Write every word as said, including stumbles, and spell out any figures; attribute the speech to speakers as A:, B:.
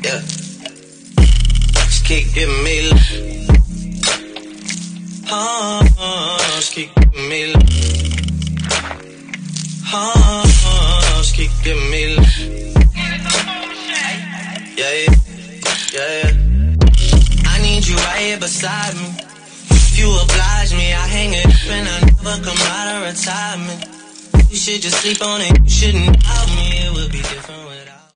A: Yeah. Just keep giving me love. Oh, oh, just keep giving me love. Oh, oh, just keep giving me love. Yeah, yeah, yeah, yeah. I need you right here beside me. If you oblige me, I hang it up and I never come out of retirement. You should just sleep on it, you shouldn't doubt me, it would be different without